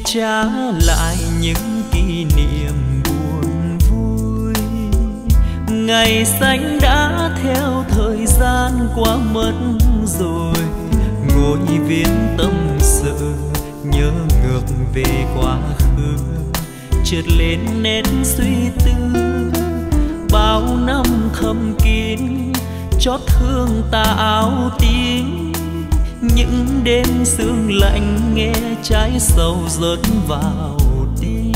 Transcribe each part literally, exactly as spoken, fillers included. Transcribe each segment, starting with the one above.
trả lại những kỷ niệm buồn vui. Ngày xanh đã theo thời gian qua mất rồi, ngồi viết tâm sự nhớ ngược về quá khứ, chợt lên nét suy tư. Bao năm thầm kín chót thương ta áo tím, những đêm sương lạnh nghe trái sầu rớt vào tim.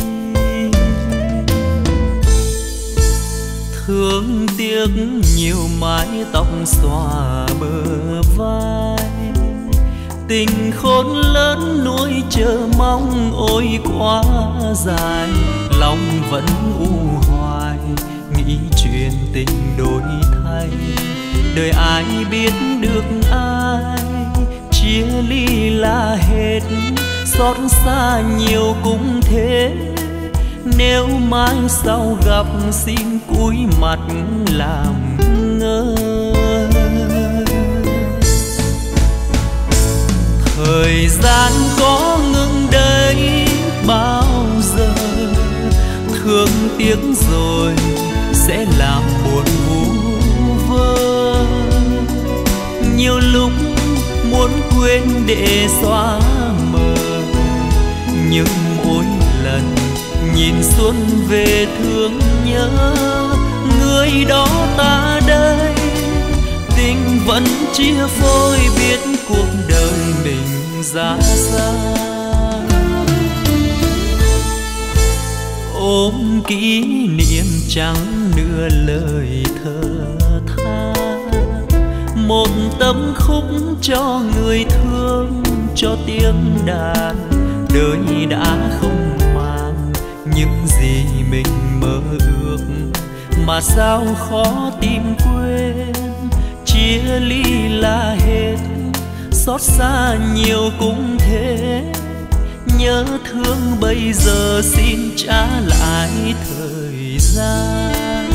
Thương tiếc nhiều mái tóc xòa bờ vai, tình khôn lớn nuôi chờ mong ôi quá dài. Lòng vẫn u hoài nghĩ chuyện tình đổi thay, đời ai biết được ai. Chia ly là hết, xót xa nhiều cũng thế. Nếu mai sau gặp xin cúi mặt làm ngơ. Thời gian có ngừng đây bao giờ, thương tiếc rồi sẽ làm buồn vu vơ. Nhiều lúc muốn quên để xóa mờ, nhưng mỗi lần nhìn xuân về thương nhớ người đó ta đây. Tình vẫn chia phôi biết cuộc đời mình ra sao. Ôm kỷ niệm chẳng nửa lời thơ tha, một tấm khúc cho người thương cho tiếng đàn. Đời đã không mang những gì mình mơ ước, mà sao khó tìm quên. Chia ly là hết, xót xa nhiều cũng thế. Nhớ thương bây giờ xin trả lại thời gian.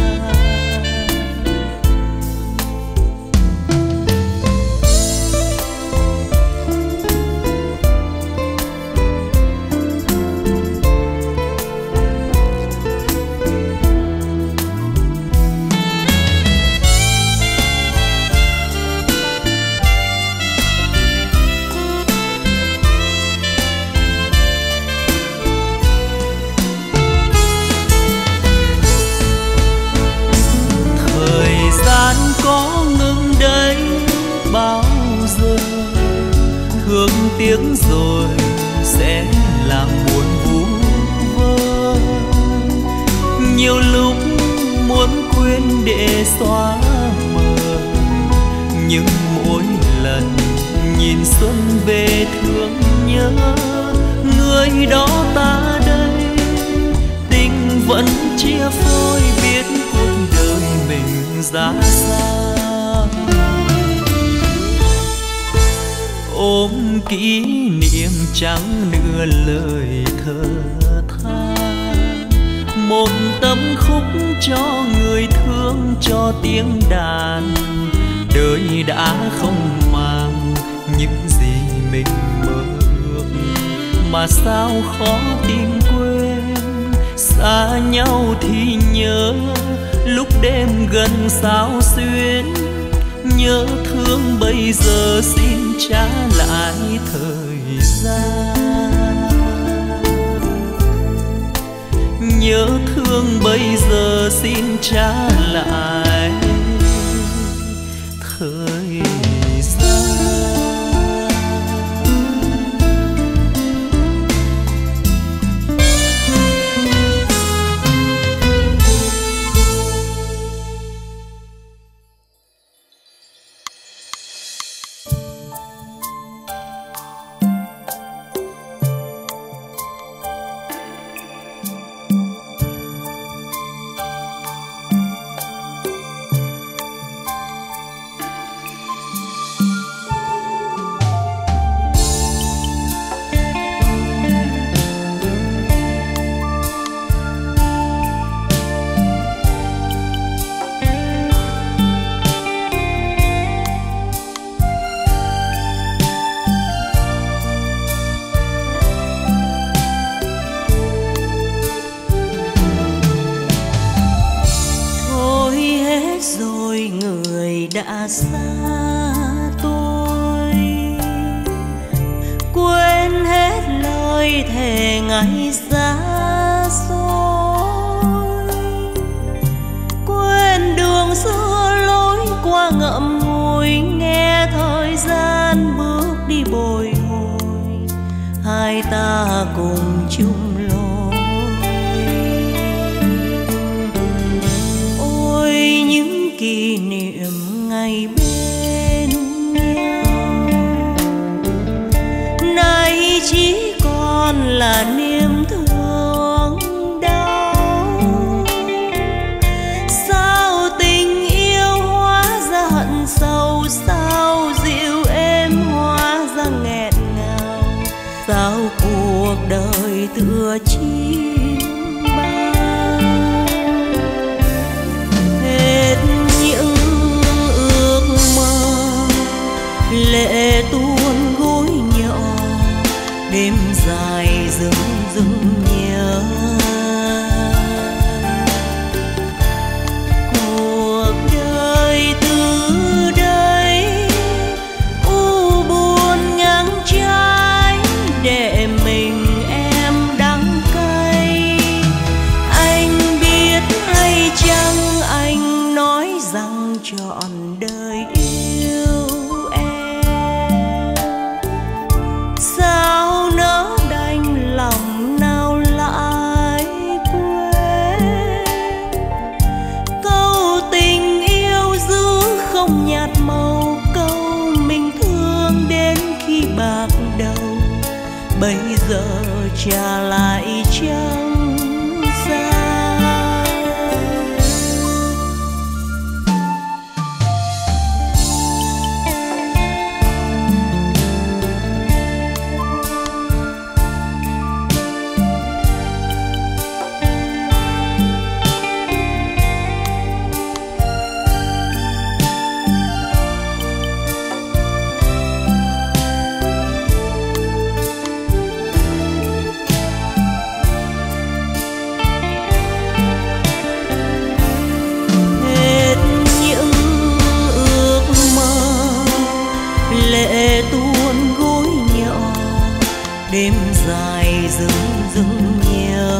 Có ngừng đây bao giờ, thương tiếc rồi sẽ làm buồn vu vơ. Nhiều lúc muốn quên để xóa mờ, nhưng mỗi lần nhìn xuân về thương nhớ người đó ta đây. Tình vẫn chia phôi biết cuộc đời mình ra sao. Ôm kỷ niệm chẳng nửa lời thơ tha, một tấm khúc cho người thương cho tiếng đàn. Đời đã không mang những gì mình mơ ước, mà sao khó tìm quên. Xa nhau thì nhớ lúc đêm gần sao xuyến. Nhớ thương bây giờ xin trả lại thời gian. Nhớ thương bây giờ xin trả lại thời gian. lẽ xa tôi, quên hết lời thề ngày xa xôi, quên đường xưa lối qua ngậm ngùi, nghe thời gian bước đi bồi hồi, hai ta cùng chung lối. Ôi những kỷ niệm ngày bên nhau, nay chỉ còn là niềm thương đau. Sao tình yêu hóa ra hận sâu, sao dịu êm hóa ra nghẹn ngào, sao cuộc đời tựa chim bao. Hết những ước mơ lệ tuôn gối nhỏ, đêm dài dừng dừng nhớ. Cuộc đời từ đây u buồn ngang trái, để mình em đắng cay. Anh biết hay chăng anh nói rằng trọn đời yêu em, sao nỡ đành lòng nào lại quên. Câu tình yêu giữ không nhạt màu, câu mình thương đến khi bạc đầu, bây giờ trả lại chẳng ra. Hết những ước mơ lệ tuôn gối nhỏ, đêm dài dừng dừng nhớ.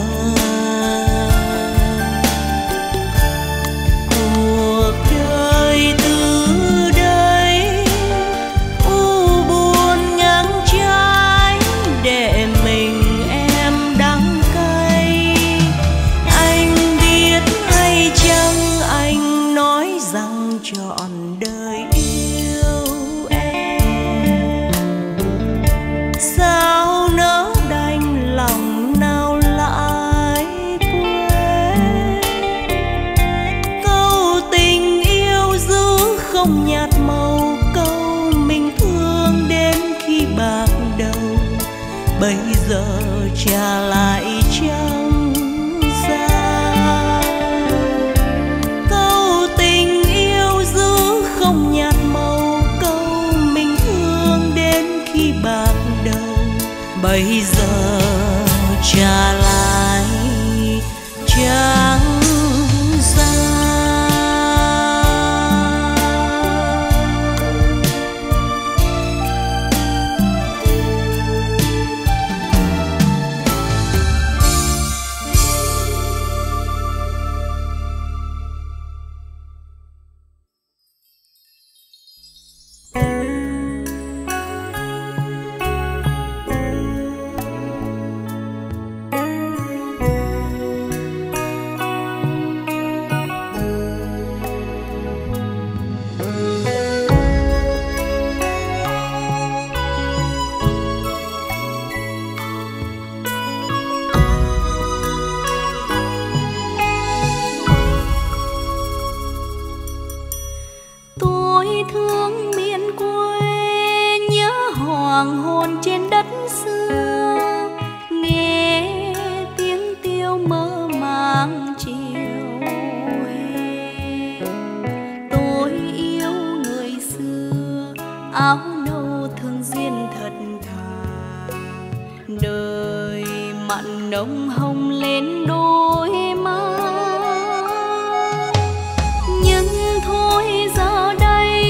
Cuộc đời từ đây u buồn ngang trái, để mình em đắng cay. Anh biết hay chăng anh nói rằng trọn đời yêu em, sao nỡ đành lòng nào lại quên. Câu tình yêu giữ không nhạt màu, câu mình thương đến khi bạc đầu, bây giờ trả lại chẳng ra. Câu tình yêu giữ không nhạt màu, câu mình thương đến khi bạc đầu, bây giờ trả lại chẳng ra. Tôi thương miền quê, nhớ hoàng hôn trên đất xưa, nghe tiếng tiêu mơ màng chiều hè. Tôi yêu người xưa, áo nâu thương duyên thật thà, đời mặn nồng hồng lên đôi má. Nhưng thôi giờ đây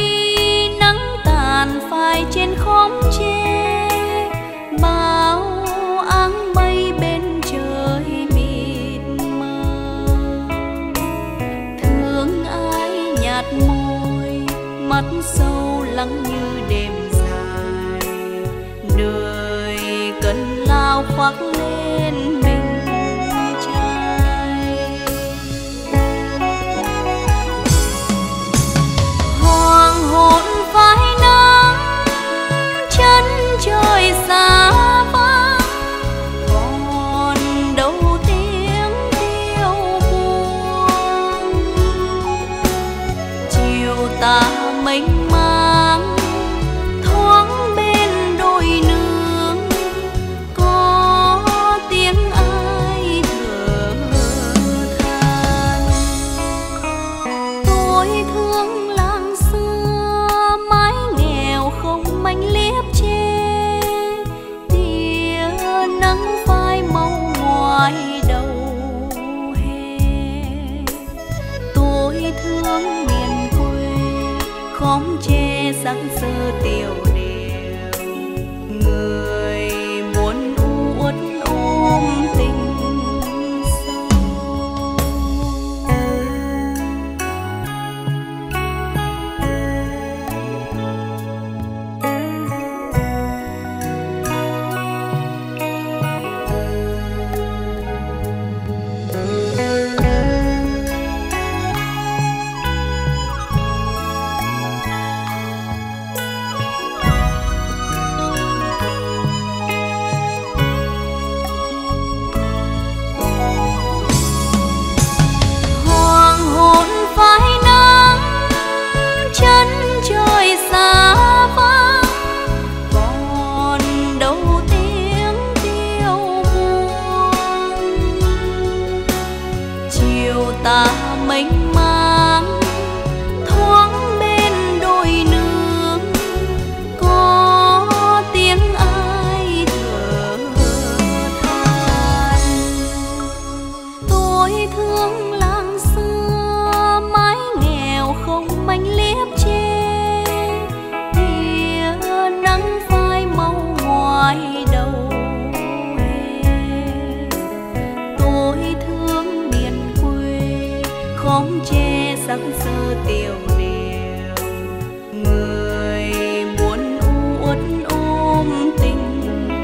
sắc sơ tiêu điều. Người muốn uất ôm tình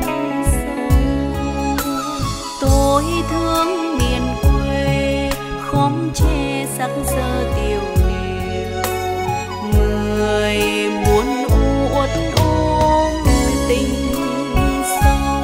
sâu. Tôi thương miền quê khóm tre sắc sơ tiêu điều. Người muốn uất ôm tình sâu.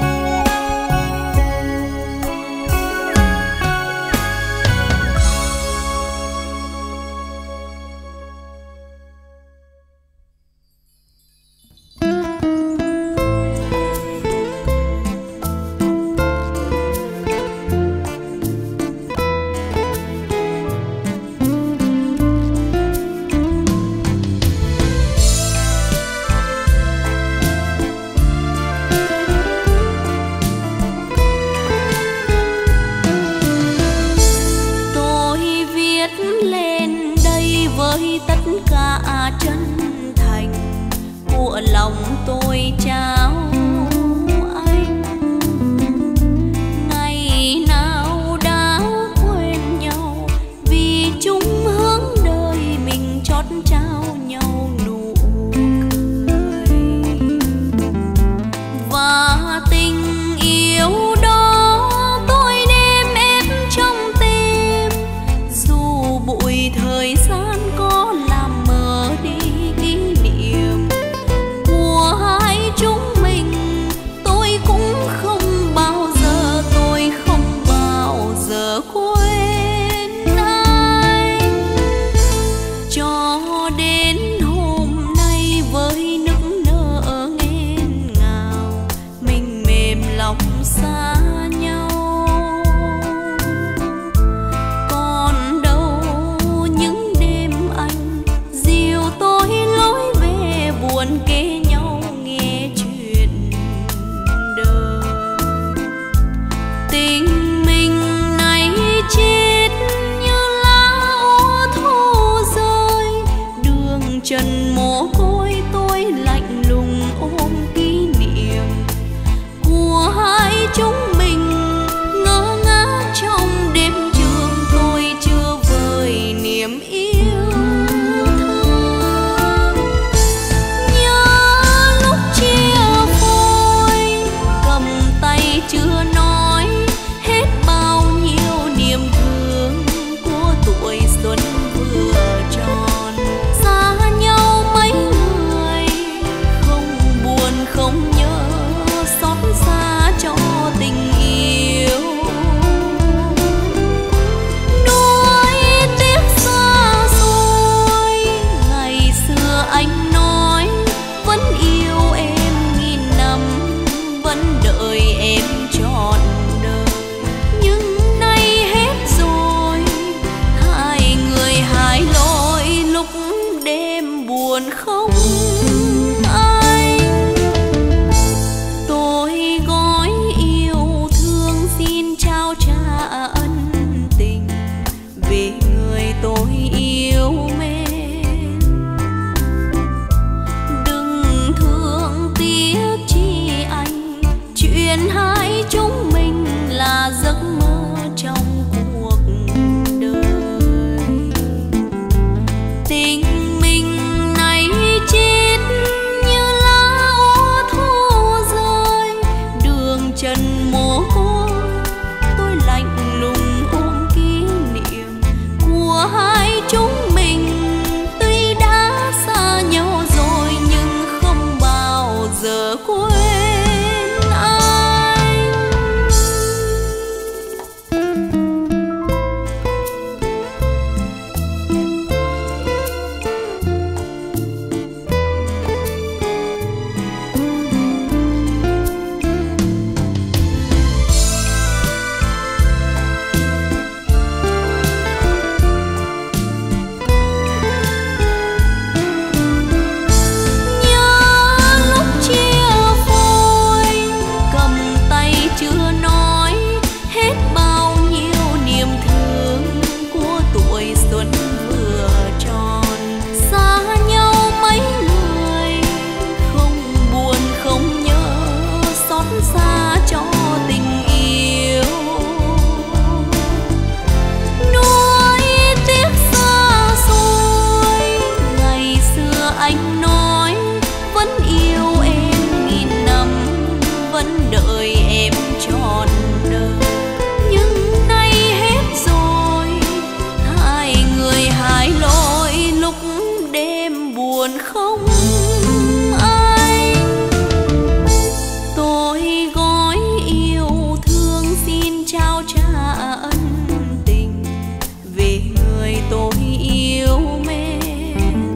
trao trả ân tình về người tôi yêu mến.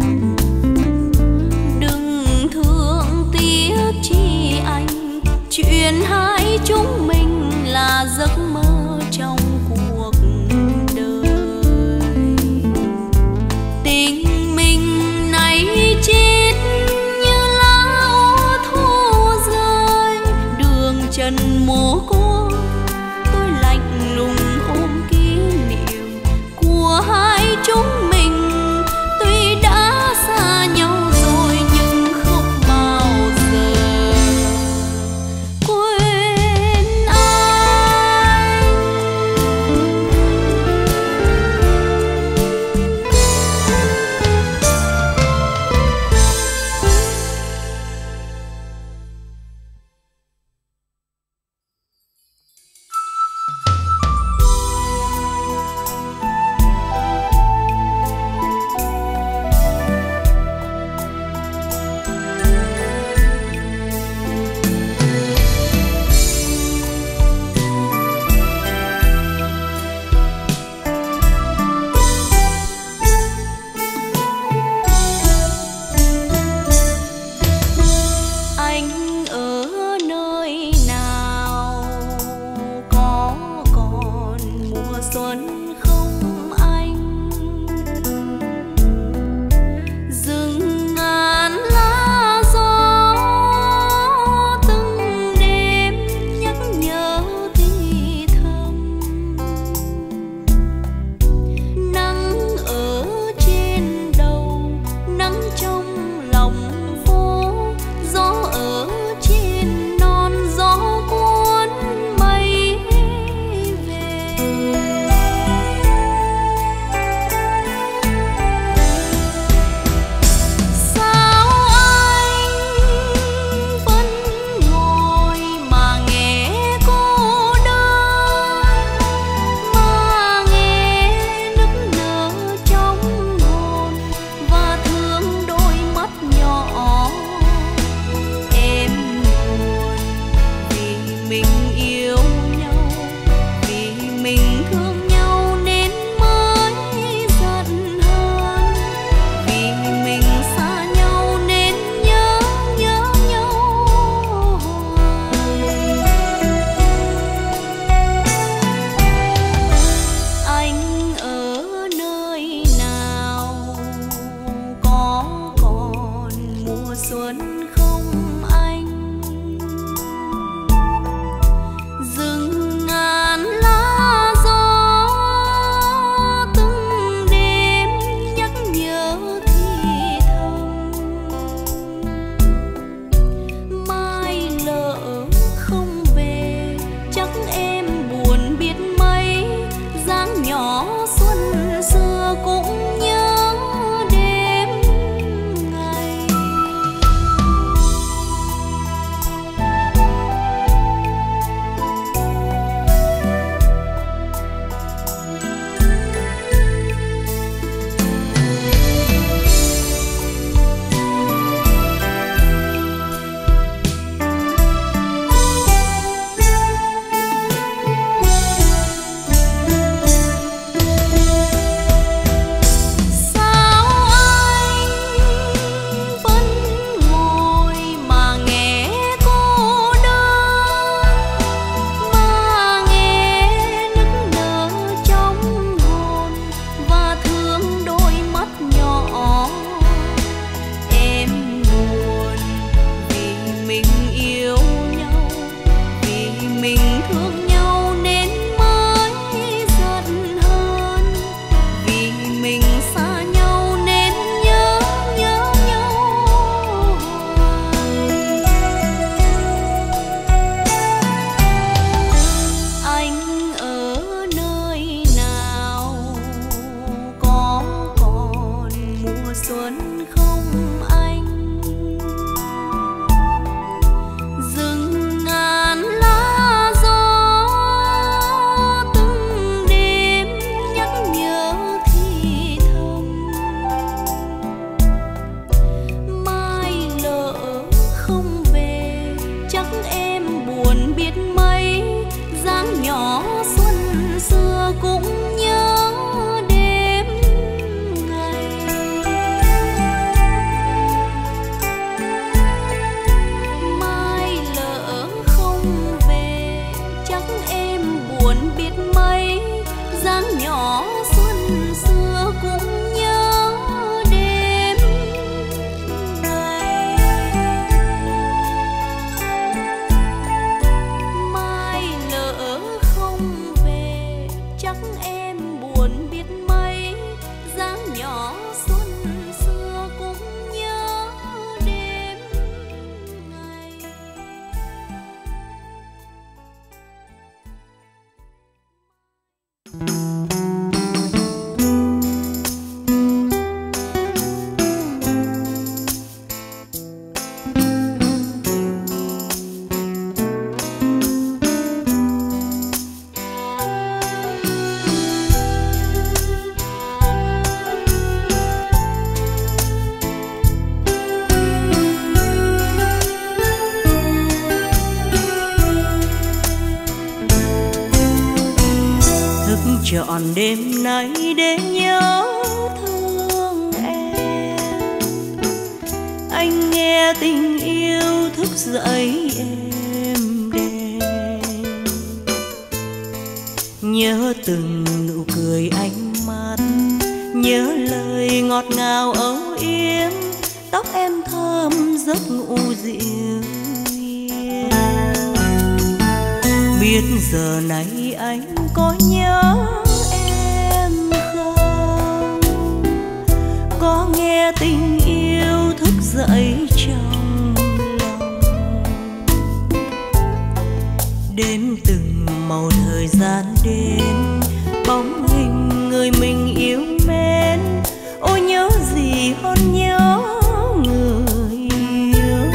Đừng thương tiếc chi anh, chuyện hai chúng mình là giấc mơ trong cuộc đời. Tình mình này chết như lá thu rơi, đường trần mồ côi tôi chọn đêm nay để nhớ thương em. Anh nghe tình yêu thức dậy êm đềm, nhớ từng nụ cười ánh mắt, nhớ lời ngọt ngào âu yếm, tóc em thơm giấc ngủ dịu hiền. Biết giờ này anh có nhớ em không, có nghe tình yêu thức dậy trong lòng, đếm từng màu thời gian đến, bóng hình người mình yêu mến. Ôi nhớ gì hơn nhớ người yêu.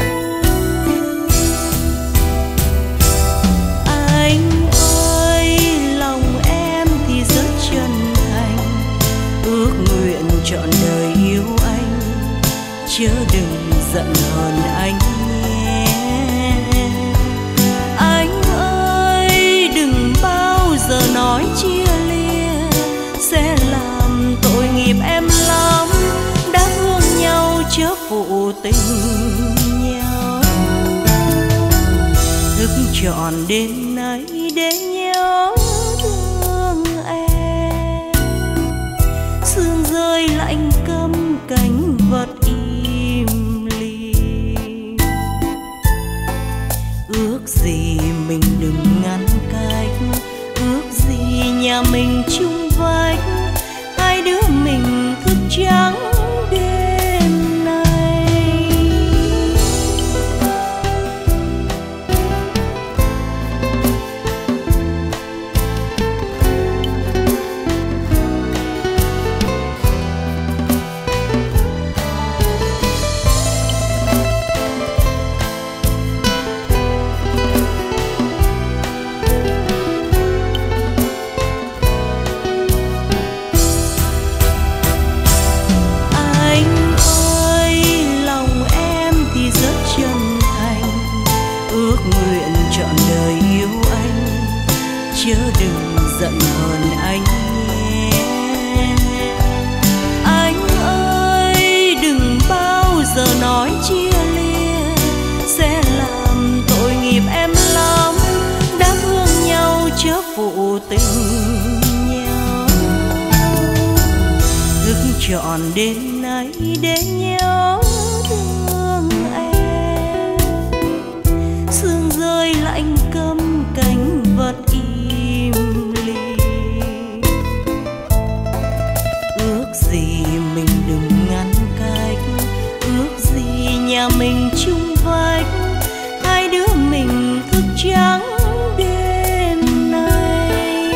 Anh ơi lòng em thì rất chân thành, ước nguyện trọn đời yêu anh, chớ đừng giận hờn anh nhé. Anh ơi đừng bao giờ nói chia lìa, sẽ làm tội nghiệp em lắm. Đã thương nhau chớ phụ tình nhau, thức trọn đêm nay để nhớ thương em. Sương rơi lạnh câm cánh vật im lìm, ước gì mình đừng ngăn cách, ước gì nhà mình chung vách, hai đứa mình thức trắng đêm nay. Chớ đừng giận hờn anh nhé. Anh ơi đừng bao giờ nói chia lìa, sẽ làm tội nghiệp em lắm. Đã thương nhau chớ phụ tình nhau, thức trọn đêm nay để nhớ thương em. Sương rơi lạnh câm cánh vật im lìm, ước gì mình đừng ngăn cách, ước gì nhà mình chung vách, hai đứa mình thức trắng đêm nay.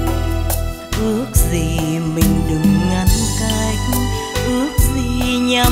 Ước gì mình đừng ngăn cách, ước gì nhà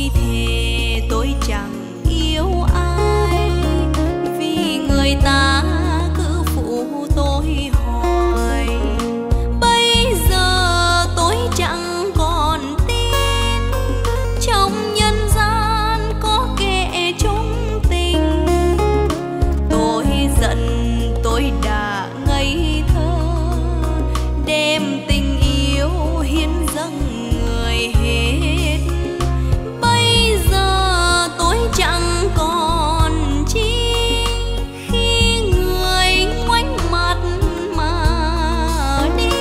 thề tôi chẳng yêu ai, vì người ta cứ phụ tôi hỏi. Bây giờ tôi chẳng còn tin trong nhân gian có kẻ chung tình. Tôi giận tôi đã ngây thơ, đem tình yêu hiến dâng người hết. Bây giờ tôi chẳng còn chi khi người ngoảnh mặt mà đi.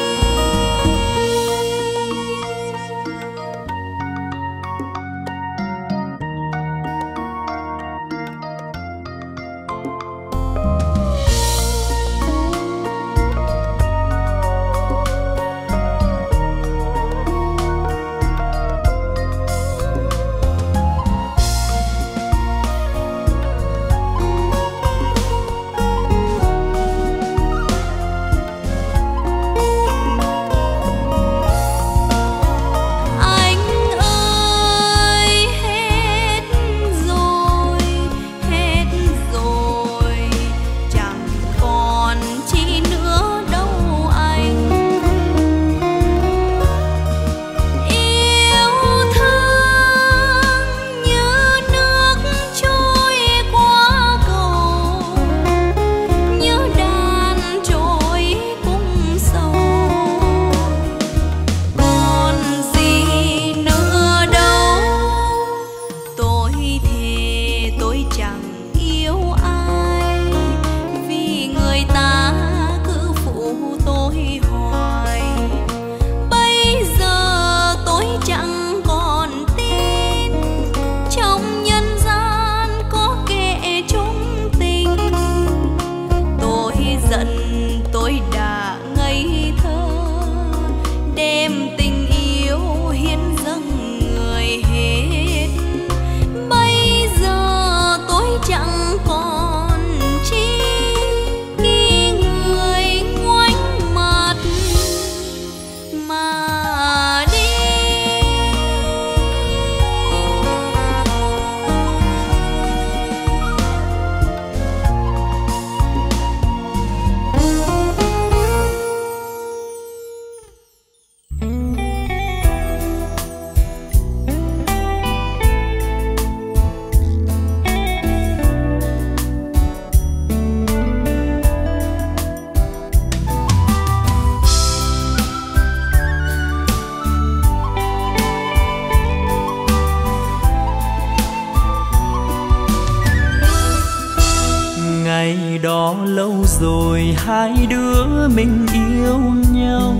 Ngày đó lâu rồi hai đứa mình yêu nhau,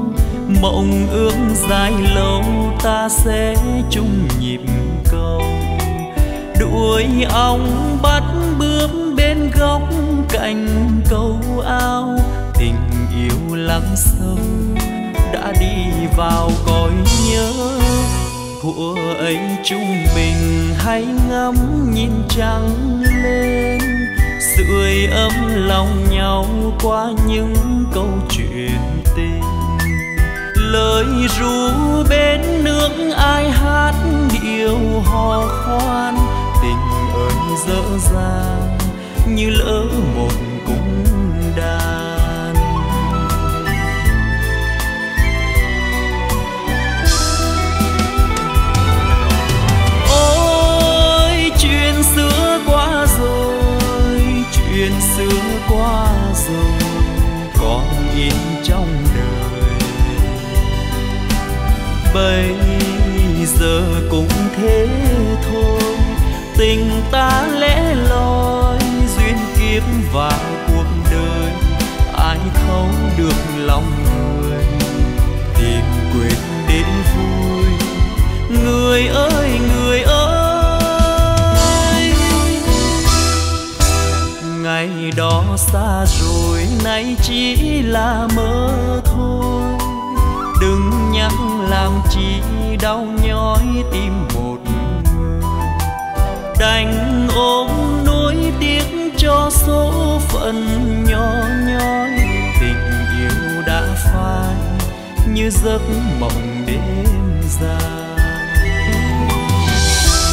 mộng ước dài lâu ta sẽ chung nhịp cầu. Đuổi ong bắt bướm bên góc cạnh cầu ao, tình yêu lắng sâu đã đi vào cõi nhớ. Thuở ấy chúng mình hãy ngắm nhìn trăng lên, sưởi ấm lòng nhau qua những câu chuyện tình. Lời ru bên nước ai hát điệu hò khoan, tình ơi dở dang như lỡ một cung đàn. Ôi chuyện xưa qua rồi, chuyện xưa qua rồi, còn in trong đời. Bây giờ cũng thế thôi, tình ta lẽ loi, duyên kiếp và cuộc đời. Ai thấu được lòng người, tìm quên đến vui. Người ơi, người ơi, ngày đó xa rồi, nay chỉ là mơ thôi. Đừng nhắc làm chi đau nhói tim một người, đành ôm nỗi tiếc cho số phận nhỏ nhoi. Tình yêu đã phai như giấc mộng đêm dài.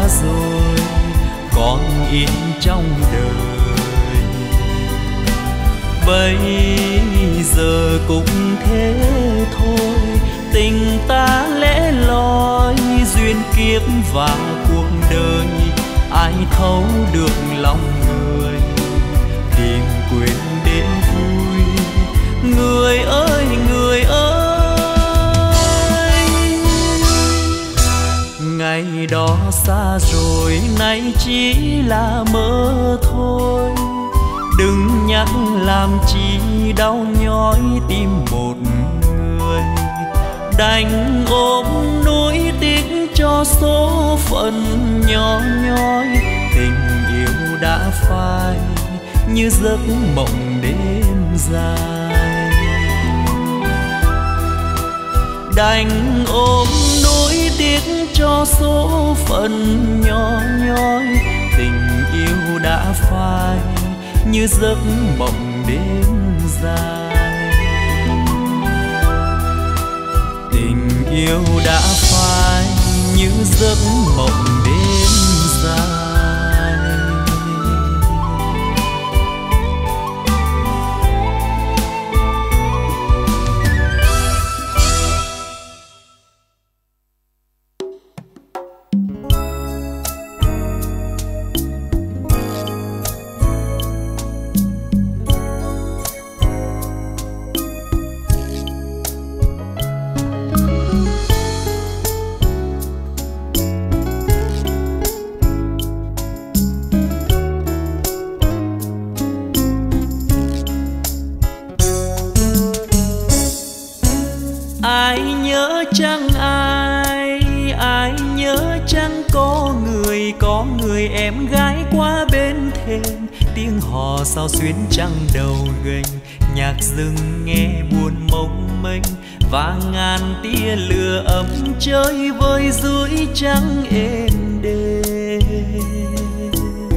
rồi còn yên trong đời. Bây giờ cũng thế thôi, tình ta lẽ loi, duyên kiếp và cuộc đời ai thấu được lòng người, tìm quên đến vui. Người ơi người ơi, ngày đó xa rồi nay chỉ là mơ thôi. Đừng nhắc làm chi đau nhói tim một người, đành ôm nuối tiếc cho số phận nhỏ nhói. Tình yêu đã phai như giấc mộng đêm dài, đành ôm nuối tiếc cho số phận nhỏ nhói. Tình yêu đã phai như giấc mộng đêm dài, tình yêu đã phai như giấc mộng đêm dài. Ai nhớ chăng ai, ai nhớ chăng có người, có người em gái qua bên thềm. Tiếng hò sao xuyến trăng đầu gành, nhạc rừng nghe buồn mong mênh, và ngàn tia lửa ấm chơi vơi dưới trăng êm đềm.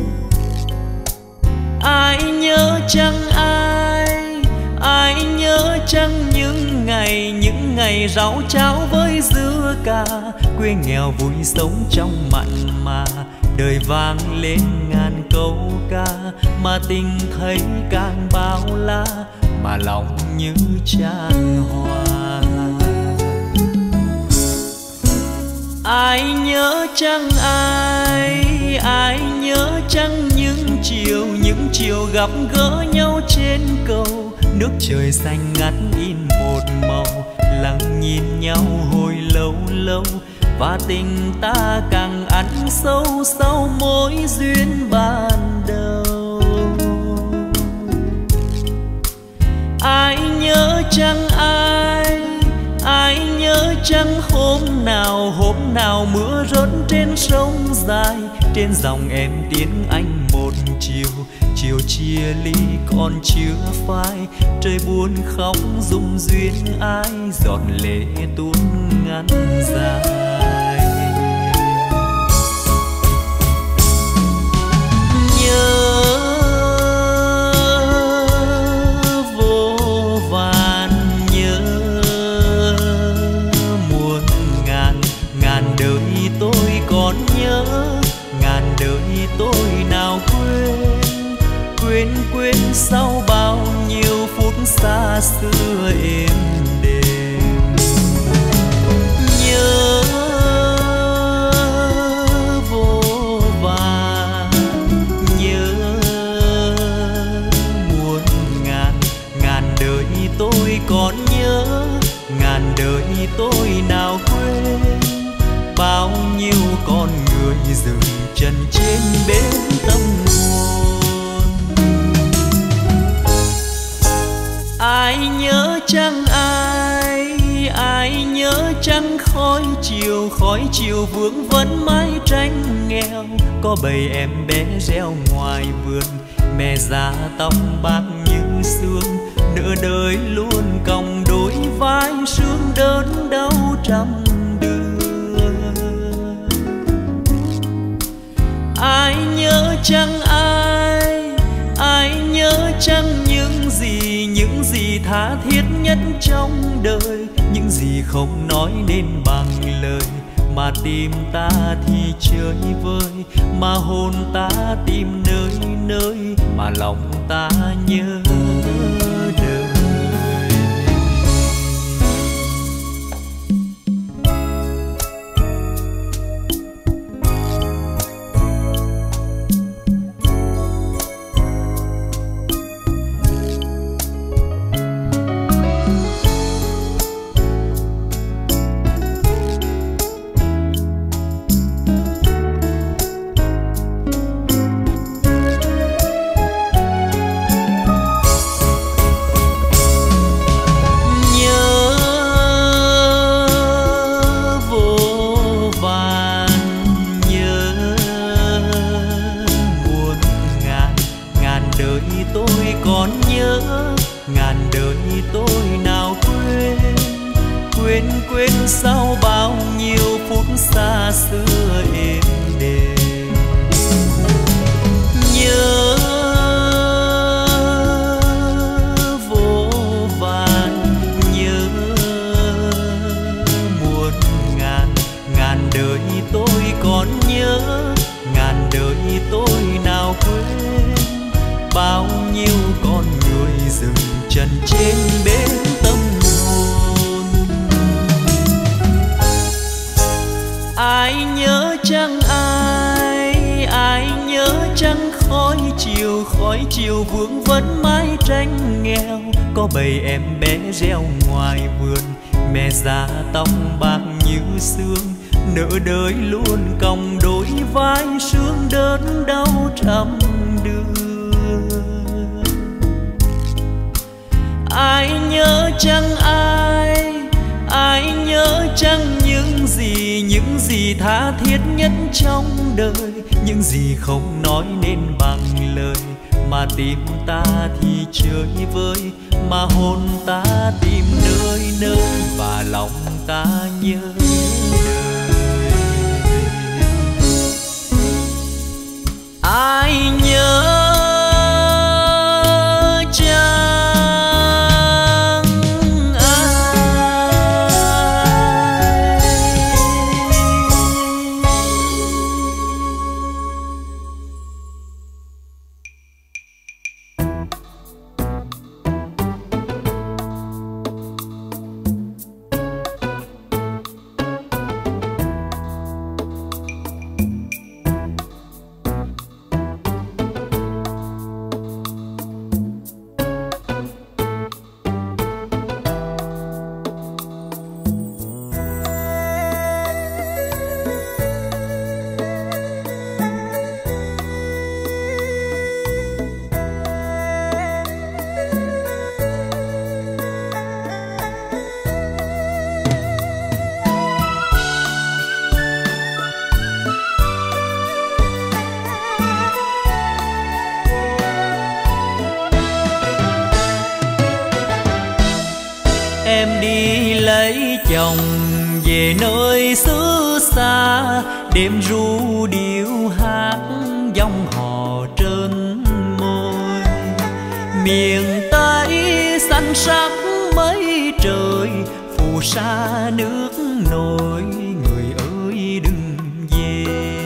Ai nhớ chăng ai, ai nhớ chăng những ngày, những ngày rau cháo với dưa cà. Quê nghèo vui sống trong mặn mà, đời vang lên ngàn câu ca. Mà tình thấy càng bao la, mà lòng như tràn hoa. Ai nhớ chăng ai, ai nhớ chăng những chiều, những chiều gặp gỡ nhau trên cầu. Nước trời xanh ngắt in một màu, lặng nhìn nhau hồi lâu lâu. Và tình ta càng ăn sâu sau mối duyên ban đầu. Ai nhớ chăng ai, ai nhớ chăng hôm nào, hôm nào mưa rớt trên sông dài. Trên dòng em tiếng anh một chiều, chiều chia ly còn chưa phai. Trời buồn khóc rụng duyên ai, giọt lệ tuôn ngắn dài. Nhớ vô vàn, nhớ muôn ngàn, ngàn đời tôi còn nhớ, ngàn đời tôi nào quên. Quên quên sau bao nhiêu phút xa xưa êm đềm. Nhớ vô vàn, nhớ muôn ngàn, ngàn đời tôi còn nhớ, ngàn đời tôi nào quên. Bao nhiêu con người dừng chân trên bến tâm hồn. Ai nhớ chăng ai, ai nhớ chăng khói chiều, khói chiều vương vấn mái tranh nghèo. Có bầy em bé reo ngoài vườn, mẹ già tóc bạc như sương. Nửa đời luôn còng đôi vai, sương đớn đau trăm đường. Ai nhớ chăng ai, ai nhớ chăng những gì, những gì tha thiết nhất trong đời. Những gì không nói nên bằng lời, mà tìm ta thì chơi vơi, mà hồn ta tìm nơi nơi mà lòng ta nhớ đời. Sau bao nhiêu phút xa xưa êm đềm, nhớ vô vàn, nhớ muôn ngàn. Ngàn đời tôi còn nhớ, ngàn đời tôi nào quên bao nhiêu con người dừng chân trên bến tâm. Ai nhớ chăng ai, ai nhớ chăng khói chiều, khói chiều vương vấn mái tranh nghèo. Có bầy em bé reo ngoài vườn, mẹ già tóc bạc như sương, nỡ đời luôn còng đôi vai sương đớn đau trăm đường. Ai nhớ chăng ai, ai nhớ chăng những gì, những gì tha thiết nhất trong đời, những gì không nói nên bằng lời, mà tim ta thì chơi vơi, mà hồn ta tìm nơi nơi và lòng ta nhớ đời. Ai nhớ chồng về nơi xứ xa, đêm ru điệu hát dòng hò trên môi. Miền Tây xanh sắc mấy trời, phù sa nước nổi, người ơi đừng về.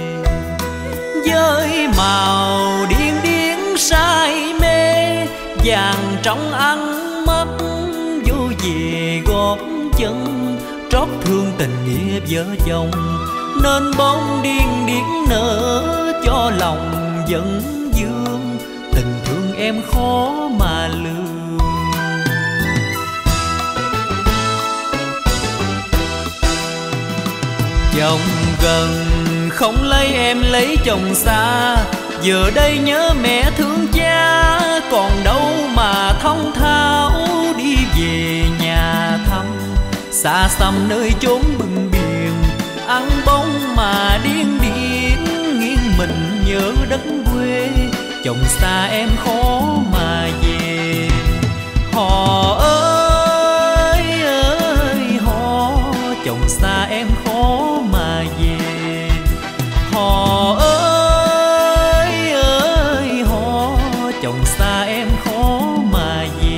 Với màu điên điên say mê, vàng trong ăn mắt vô về gót chân, trót thương tình nghĩa vợ chồng, nên bóng điên điên nở cho lòng vẫn vương. Tình thương em khó mà lường, chồng gần không lấy em lấy chồng xa. Giờ đây nhớ mẹ thương cha, còn đâu mà thong tháo đi về nhà thăm. Xa xăm nơi chốn bừng biển, ăn bóng mà điên điên, nghiêng mình nhớ đất quê. Chồng xa em khó mà về, họ ơi ơi họ, chồng xa em khó mà về. Họ ơi ơi họ, chồng xa em khó mà về.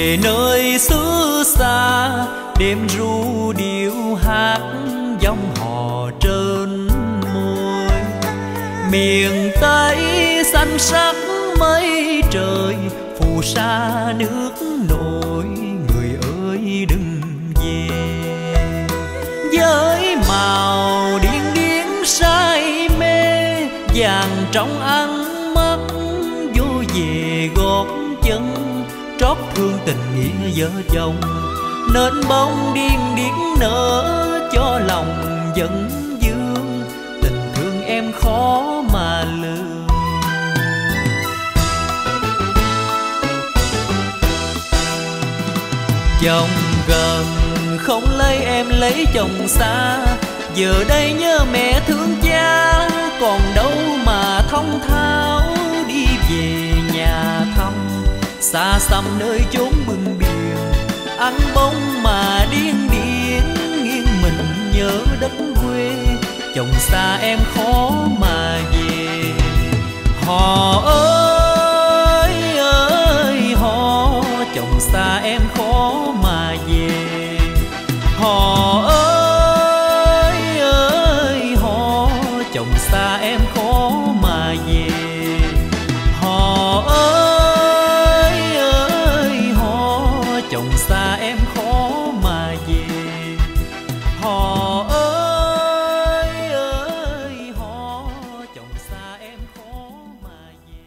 về nơi xứ xa, đêm ru điệu hát dòng hò trên môi. Miền Tây xanh sắc mây trời, phù sa nước nổi, người ơi đừng về. Với màu điên điên say mê, vàng trong ăn mắt vô về gót chân, trót thương tình nghĩa vợ chồng, nên bông điên điên nở cho lòng vẫn vương. Tình thương em khó mà lường. Chồng gần không lấy em lấy chồng xa, giờ đây nhớ mẹ thương cha, còn đâu mà thông tháo đi về nhà thăm. Xa xăm nơi chốn bừng biển, ăn bông mà điên điên, nghiêng mình nhớ đất quê, chồng xa em khó mà về. Họ ơi ơi họ, chồng xa em khó mà về. Họ ơi ơi họ, chồng xa em khó mà về. Họ ơi ơi họ, chồng xa em khó mà về. Họ ơi ơi họ, chồng xa em khó mà về.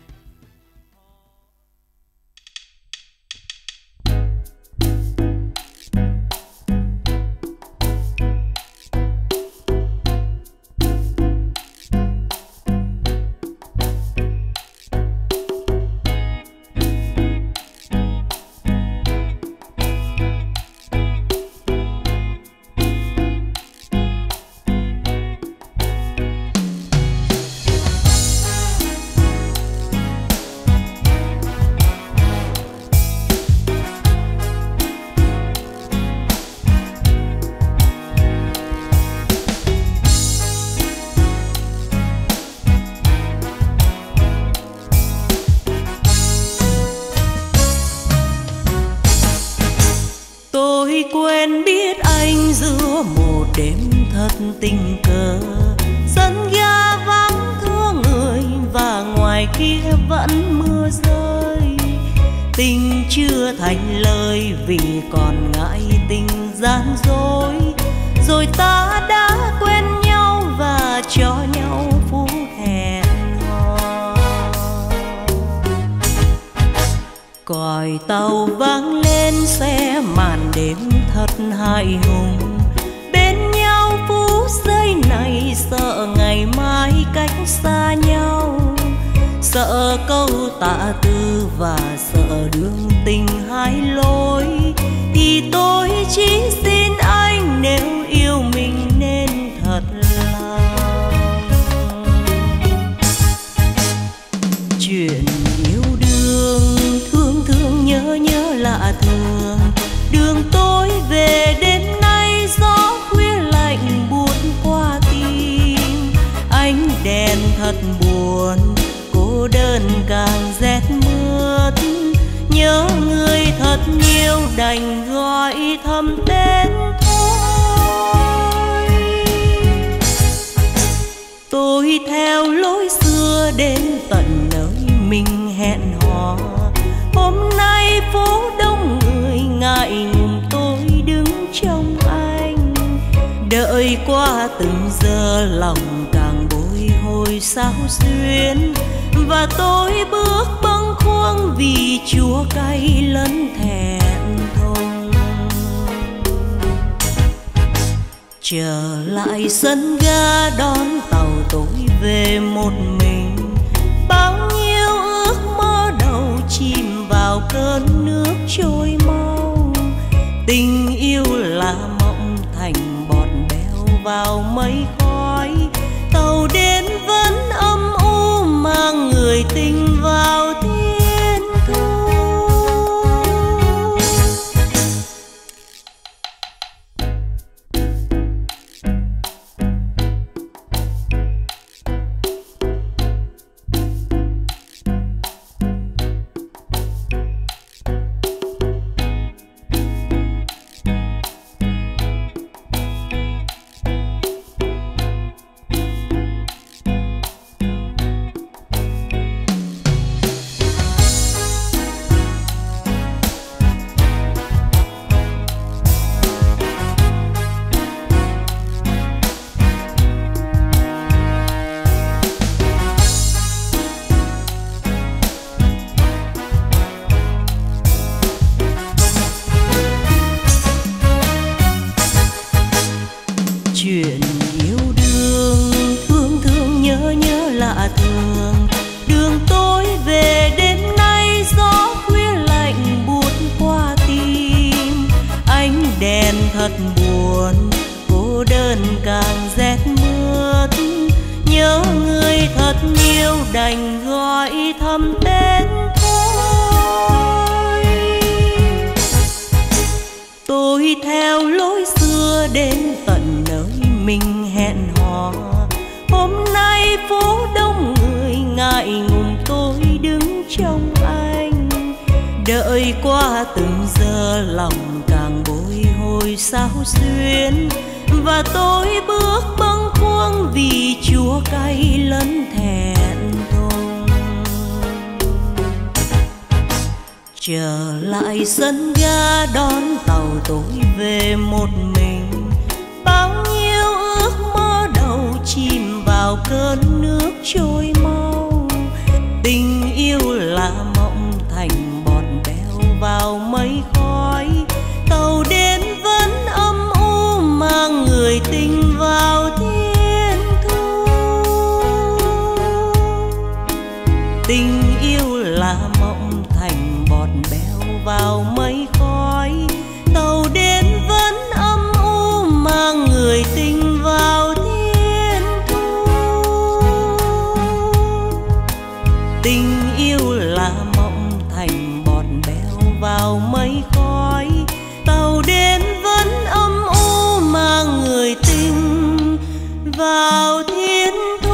Tôi quên biết anh giữa một đêm thật tình cờ, sân ga vắng thưa người và ngoài kia vẫn mưa rơi. Tình chưa thành lời vì còn ngại tình gian dối, rồi ta đã quen nhau và cho nhau phút hẹn hò. Còi tàu vang lên xe màn đêm thật hài hùng, bên nhau phút giây này sợ ngày mai cách xa nhau, sợ câu tạ tư và sợ đường tình hai lối. Thì tôi chỉ xin anh nếu yêu mình nên thật lòng. Chuyện yêu đương thương thương nhớ nhớ lạ thường, đường tôi về đến nay gió khuya lạnh buốt qua tim. Ánh đèn thật buồn, cô đơn càng rét mướt, nhớ người thật nhiều đành gọi thầm tên thôi. Tôi theo lối xưa đến tận nơi mình hẹn hò, hôm nay phố đông người ngại ngùng tôi đứng trong anh. Đợi qua từng giờ lòng càng bồi hồi sao xuyến, và tôi bước bâng khuâng vì chua cay lẫn thẹn thùng. Trở lại sân ga đón tàu tôi về một mình, bao nhiêu ước mơ đầu chìm vào cơn nước trôi mau. Tình yêu là mộng thành bọt bèo vào mây khói, tàu đến vẫn âm u mang người tình vào thiên thu. Chuyện yêu đương thương thương nhớ nhớ lạ thường, đường tối về đêm nay gió khuya lạnh buốt qua tim. Ánh đèn thật buồn, cô đơn càng rét mướt. Nhớ người thật nhiều đành gọi thầm tên thôi. Tôi theo lối xưa đến tận nơi mình hẹn hò. Hôm nay phố đông người ngại ngùng tôi đứng trong anh. Đợi qua từng giờ lòng càng bồi hồi sao xuyến. Và tôi bước bâng khuâng vì chua cay lẫn thẹn thùng. Trở lại sân ga đón tàu tôi về một mình. Bao nhiêu ước mơ đầu chìm vào cơn nước trôi mau. Tình yêu là mộng thành bọt bèo vào mây khói. Tàu đến vẫn âm u mang người tình vào thiên thu. Tình yêu là mộng thành bọt bèo vào mây khói. Tàu đến vẫn âm u mang người tình vào thiên thu. Tình yêu là mộng thành bọt bèo vào mây khói. Tàu đến vẫn âm u mang người tình vào thiên thu.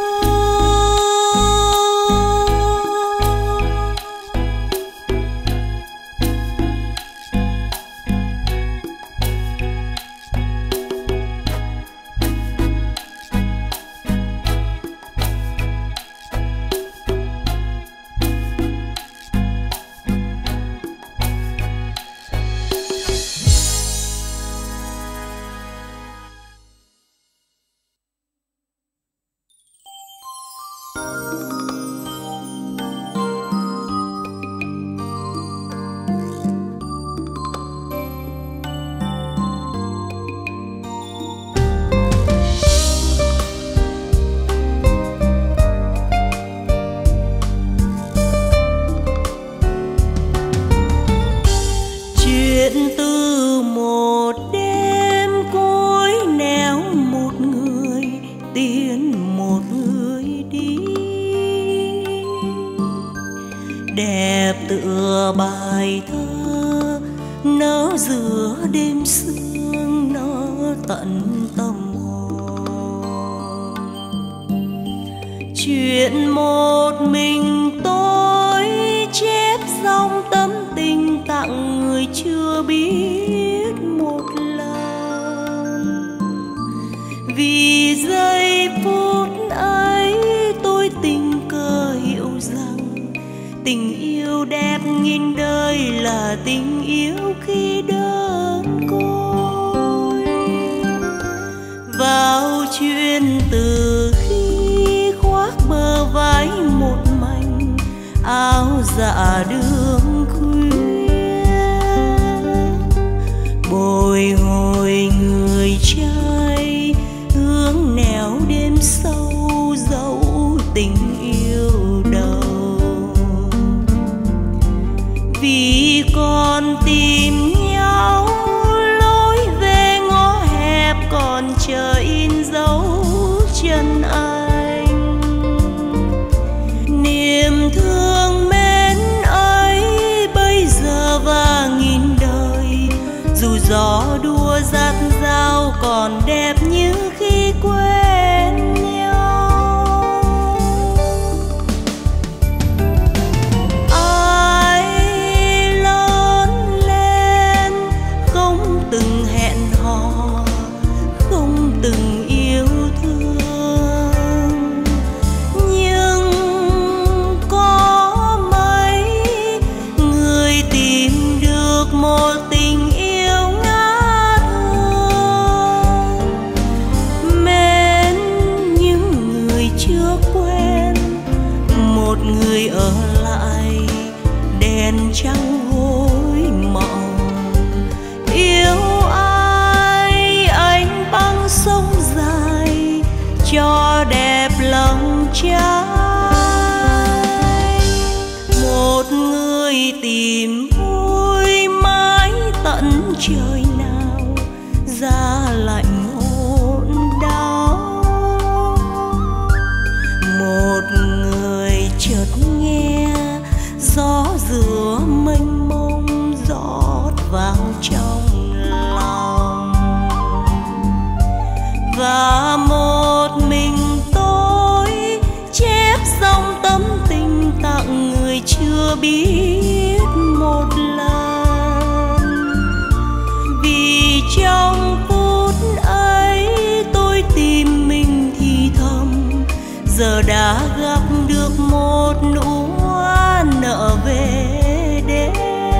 Đẹp tựa bài thơ nở giữa đêm sương, nó tận tâm hồn. Chuyện một mình tôi chép dòng tâm tình tặng người chưa biết một lần. Vì giây phút ấy tôi tình cờ hiểu rằng tình yêu đẹp nghìn đời là tình yêu khi đơn côi. Vào chuyện từ khi khoác bờ vai một mảnh áo dạ đường khuya, bồi hồi người trai hướng nẻo đêm sâu dấu tình yêu đầu. Vì còn tìm nhau lối về ngõ hẹp còn chờ in dấu chân anh. Niềm thương mến ấy bây giờ và nghìn đời, dù gió đua dạt dao còn đẹp như khi quen nhau. Ai lớn lên không từng hẹn hò, không từng yêu thương, nhưng có mấy người tìm được một tình yêu ngát hương. trời nào giá lạnh hôn đau. Một người chợt nghe gió giữa mênh mông rót vào trong lòng, và một mình tôi chép dòng tâm tình tặng người chưa biết một lần. Vì trong phút ấy tôi tìm mình thì thầm, giờ đã gặp được một nụ hoa nở về đêm.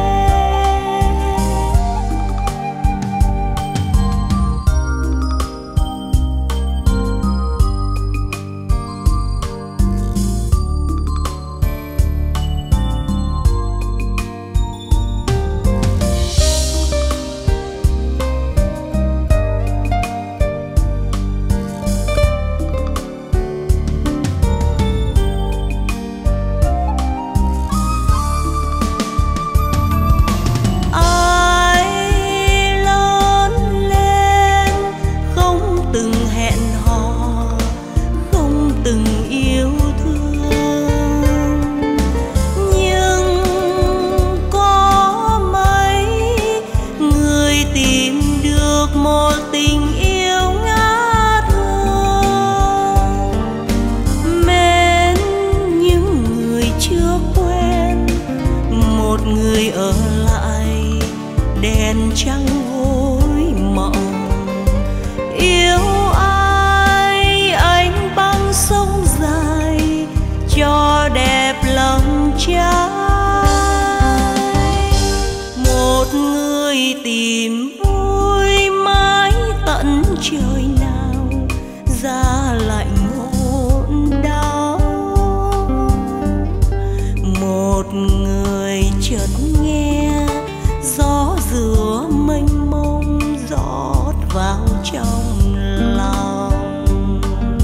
Trăng gối mộng yêu ai, anh băng sông dài cho đẹp lòng trai. Một người tìm vui mãi tận trời nào giá lạnh hôn đau. Một người chợt nghe gió giữa mênh mông rót vào trong lòng,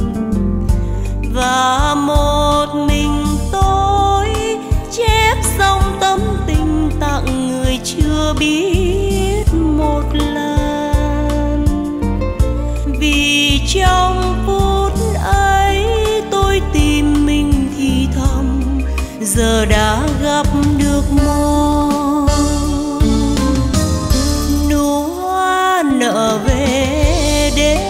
và một mình tôi chép dòng tâm tình tặng người chưa biết một lần. Vì trong phút ấy tôi tìm mình thì thầm, giờ đã gặp được một nở về đêm.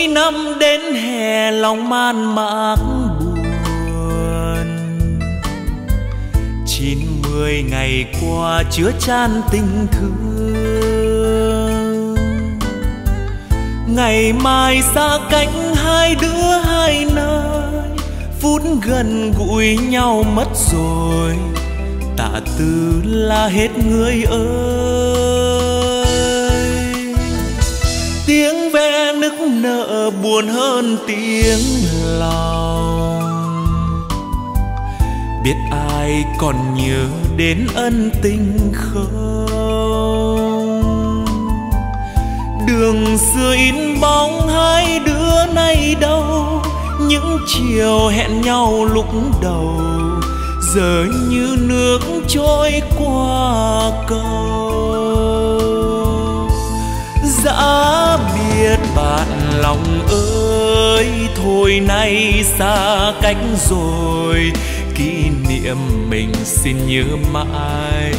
Cuối năm đến hè lòng man mác buồn, chín mười ngày qua chứa chan tình thương. Ngày mai xa cách hai đứa hai nơi, phút gần gũi nhau mất rồi, tạ từ là hết người ơi. Tiếng ve nức nở buồn hơn tiếng lòng, biết ai còn nhớ đến ân tình không? Đường xưa in bóng hai đứa nay đâu, những chiều hẹn nhau lúc đầu giờ như nước trôi qua cầu. Dã biệt bạn lòng ơi, thôi nay xa cách rồi, kỷ niệm mình xin nhớ mãi.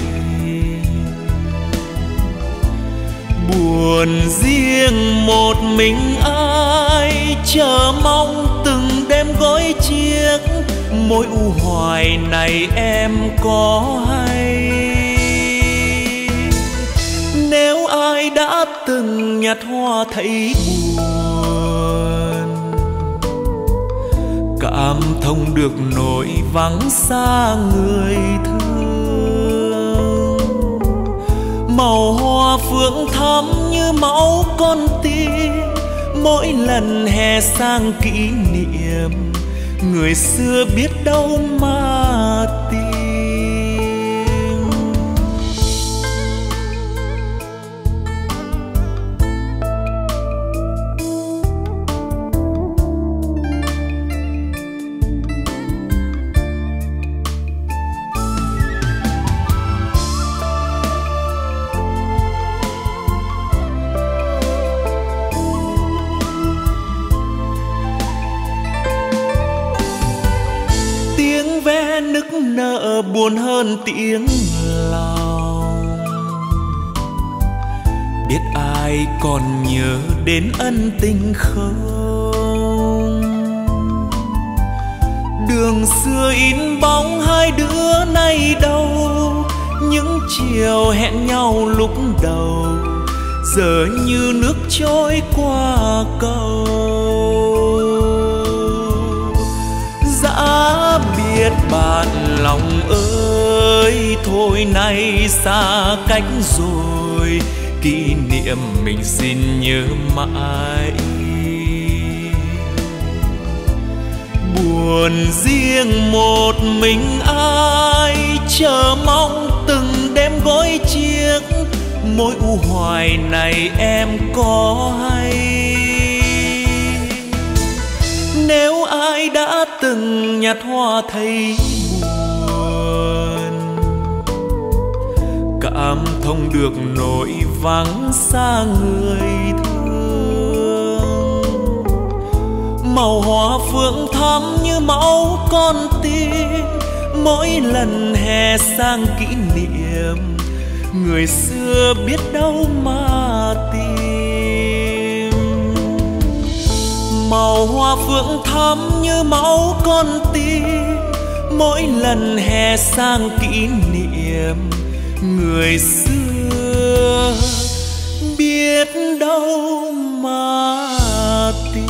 Buồn riêng một mình ai, chờ mong từng đêm gối chiếc, mối u hoài này em có hay? Nếu ai đã từng nhặt hoa thấy buồn, cảm thông được nỗi vắng xa người thương. Màu hoa phượng thắm như máu con tim, mỗi lần hè sang kỷ niệm, người xưa biết đâu mà tìm. Nức nở buồn hơn tiếng lòng, biết ai còn nhớ đến ân tình không? Đường xưa in bóng hai đứa nay đâu, những chiều hẹn nhau lúc đầu giờ như nước trôi qua cầu. Dã biệt bạn lòng ơi, thôi nay xa cách rồi, kỷ niệm mình xin nhớ mãi. Buồn riêng một mình ai, chờ mong từng đêm gối chiếc, mối u hoài này em có hay? Nếu ai đã từng nhặt hoa thấy buồn, cảm thông được nỗi vắng xa người thương. Màu hoa phượng thắm như máu con tim, mỗi lần hè sang kỷ niệm, người xưa biết đâu mà tìm. Màu hoa phượng thắm như máu con tim, mỗi lần hè sang kỷ niệm, người xưa biết đâu mà tìm.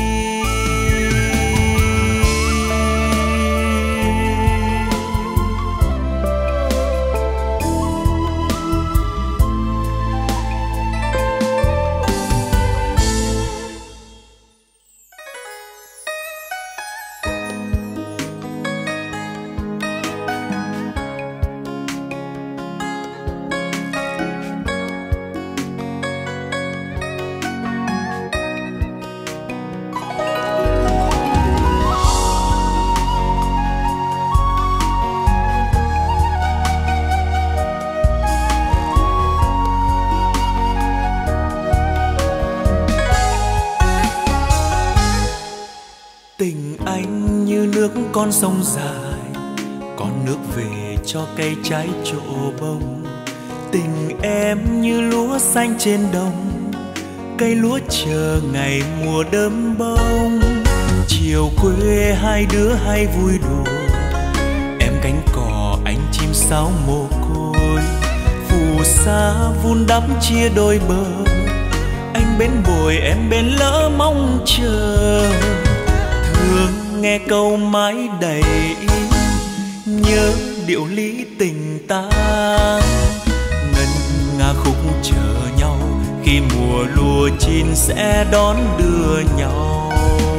Con sông dài, con nước về cho cây trái trổ bông. Tình em như lúa xanh trên đồng, cây lúa chờ ngày mùa đơm bông. Chiều quê hai đứa hay vui đùa, em cánh cò anh chim sáo mồ côi. Phù sa vun đắp chia đôi bờ, anh bên bồi em bên lỡ mong chờ. Thương nghe câu mãi đầy nhớ điệu lý tình ta, ngân nga khúc chờ nhau khi mùa lúa chín sẽ đón đưa nhau.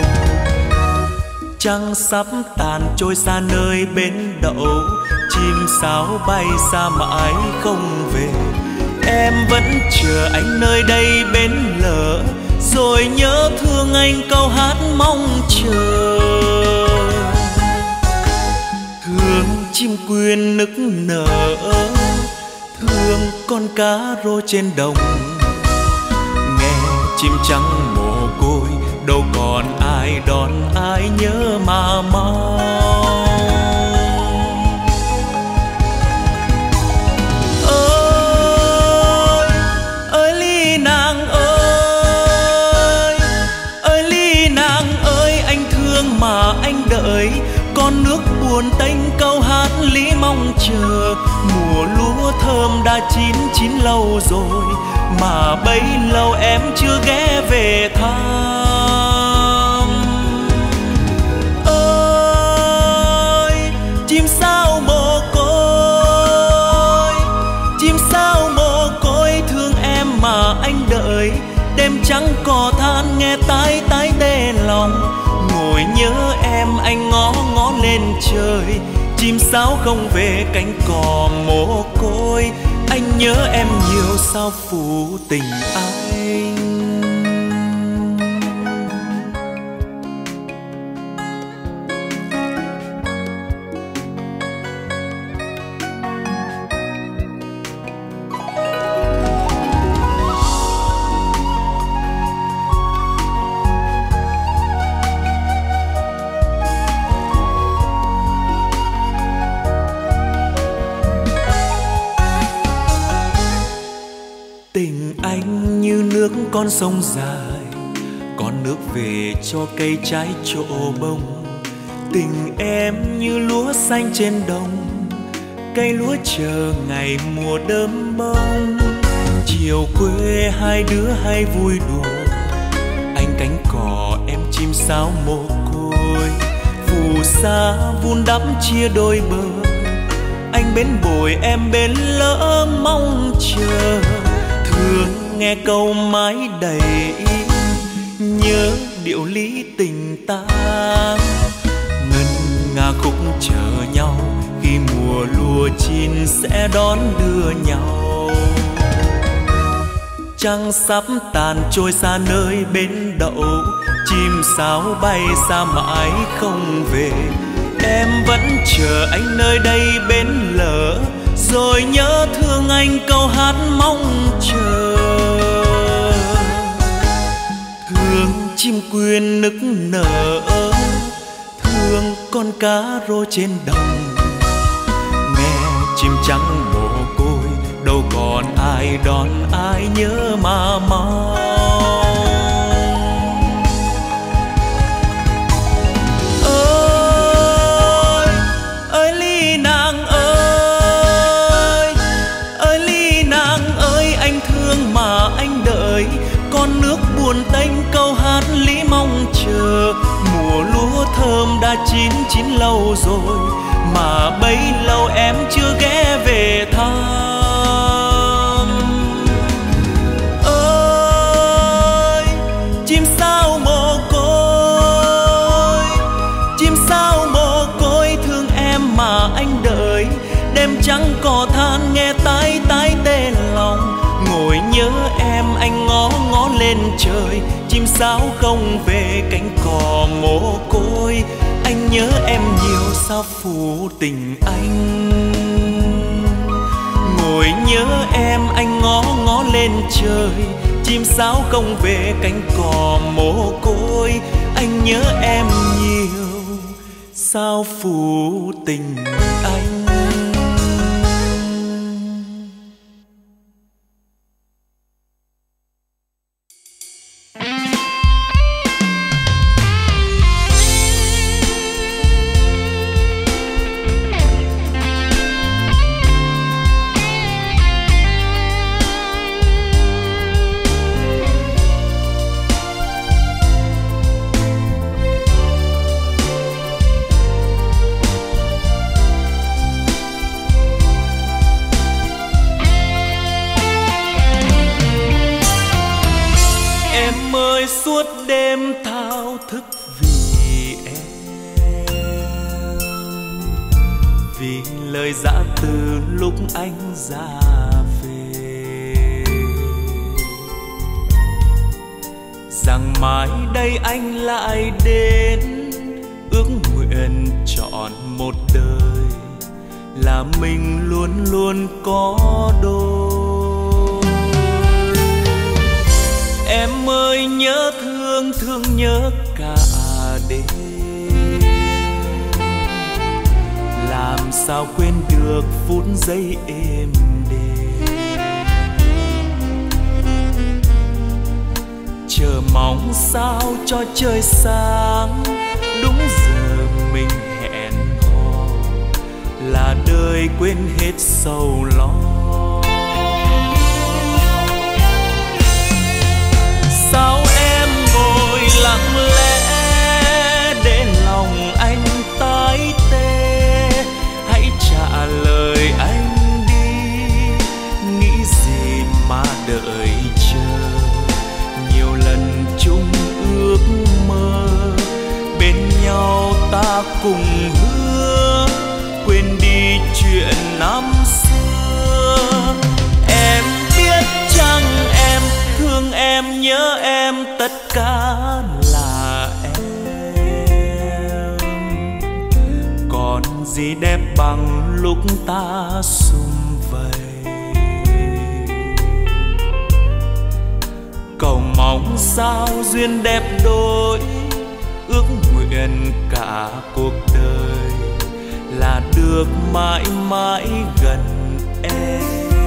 Trăng sắp tàn trôi xa nơi bến đậu, chim sáo bay xa mãi không về. Em vẫn chờ anh nơi đây bến lỡ, rồi nhớ thương anh câu hát mong chờ. Thương chim quyên nức nở, thương con cá rô trên đồng. Nghe chim trắng mồ côi, đâu còn ai đón ai nhớ mà mong. Ơi ơi ly nàng ơi, ơi ly nàng ơi, anh thương mà anh đợi. Con nước buồn tênh câu hát lý mong chờ. Mùa lúa thơm đã chín chín lâu rồi, mà bấy lâu em chưa ghé về thăm. Ơi chim sao mồ côi, chim sao mồ côi, thương em mà anh đợi. Đêm trắng cò than nghe tái tái tê lòng, ngồi nhớ em anh ngó ngó lên trời. Chim sáo không về cánh cò mồ côi, anh nhớ em nhiều sao phụ tình anh. Tình anh như nước con sông dài, con nước về cho cây trái trổ bông. Tình em như lúa xanh trên đồng, cây lúa chờ ngày mùa đơm bông. Chiều quê hai đứa hay vui đùa, anh cánh cò em chim sáo mồ côi. Phù sa vun đắp chia đôi bờ, anh bên bồi em bên lỡ mong chờ. Thương nghe câu mãi đầy nhớ điệu lý tình ta, ngân nga khúc chờ nhau khi mùa lúa chín sẽ đón đưa nhau. Trăng sắp tàn trôi xa nơi bến đậu, chim sáo bay xa mãi không về. Em vẫn chờ anh nơi đây bến lỡ, rồi nhớ thương anh câu hát mong chờ. Thương chim quyên nức nở, thương con cá rô trên đồng. Nghe chim trắng mồ côi, đâu còn ai đón ai nhớ mà mong. Con nước buồn tênh câu hát lý mong chờ. Mùa lúa thơm đã chín chín lâu rồi, mà bấy lâu em chưa ghé về thăm. Ơi chim sao mồ côi, chim sao mồ côi, thương em mà anh đợi. Đêm trắng cò than nghe tái tái tê lòng, ngồi nhớ em anh ngó ngó lên trời. Chim sáo không về cánh cò mồ côi, anh nhớ em nhiều sao phụ tình anh. Ngồi nhớ em anh ngó ngó lên trời. Chim sáo không về cánh cò mồ côi, anh nhớ em nhiều sao phụ tình anh. vì em, vì lời dã từ lúc anh ra về, rằng mai đây anh lại đến, ước nguyện trọn một đời là mình luôn luôn có đôi. Em ơi nhớ thương thương nhớ cả đêm, làm sao quên được phút giây êm đềm, chờ mong sao cho trời sáng, đúng giờ mình hẹn hò, là đời quên hết sầu lo. Sao em ngồi lặng lẽ để lòng anh tái tê, hãy trả lời anh đi, nghĩ gì mà đợi chờ, nhiều lần chung ước mơ, bên nhau ta cùng hứa, quên đi chuyện năm xưa. Em biết chăng em thương em nhớ em, tất cả là em, còn gì đẹp bằng lúc ta sum vầy. Cầu mong sao duyên đẹp đôi, ước nguyện cả cuộc đời là được mãi mãi gần em.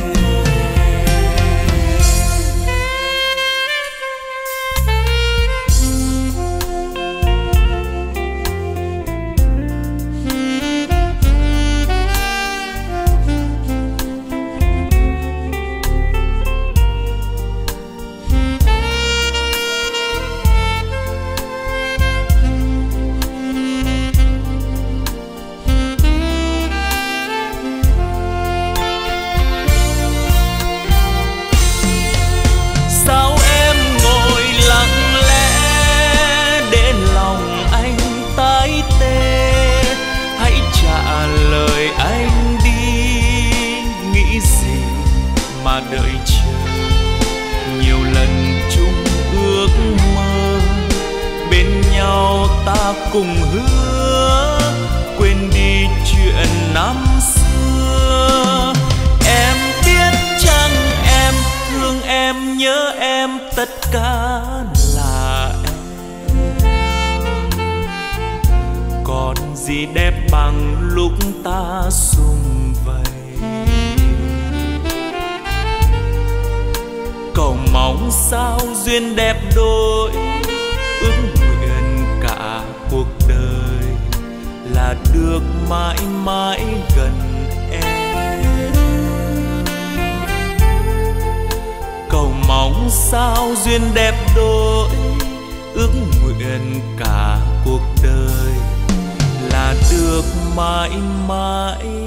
Đợi chờ nhiều lần chung ước mơ, bên nhau ta cùng hứa, quên đi chuyện năm xưa. Em biết chăng em thương em nhớ em, tất cả là em, còn gì đẹp bằng lúc ta sum vầy. Cầu mong sao duyên đẹp đôi, ước nguyện cả cuộc đời là được mãi mãi gần em. Cầu mong sao duyên đẹp đôi, ước nguyện cả cuộc đời là được mãi mãi